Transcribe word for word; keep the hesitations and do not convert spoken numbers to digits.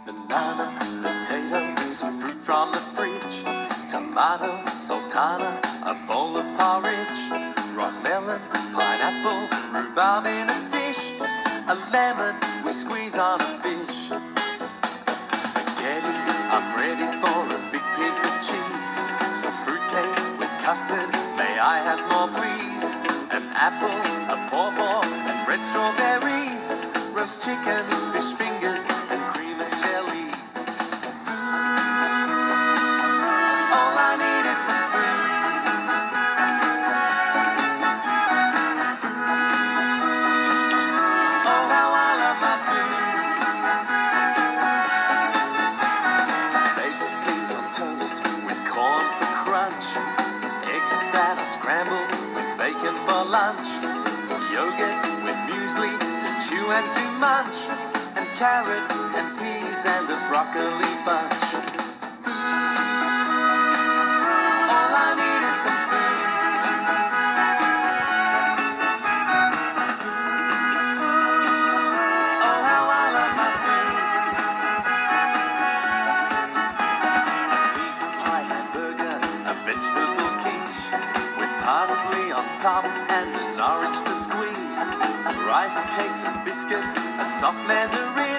Banana, potato, some fruit from the fridge. Tomato, sultana, a bowl of porridge. Rock melon, pineapple, rhubarb in a dish. A lemon we squeeze on a fish. Spaghetti, I'm ready for a big piece of cheese. Some fruitcake with custard, may I have more please? An apple, a pawpaw, and red strawberries. Roast chicken, fish fingers, and cream and jelly. All I need is some food. Oh, how I love my food. Baked beans on toast with corn for crunch. Eggs that are scrambled with bacon for lunch. Yogurt with muesli to chew and to munch. And carrot and peas and a broccoli bunch. All I need is some food. Oh, how I love my food. A meat pie hamburger, a vegetable quiche with parsley on top and an orange to squeeze. Rice cakes and biscuits, a soft mandarin.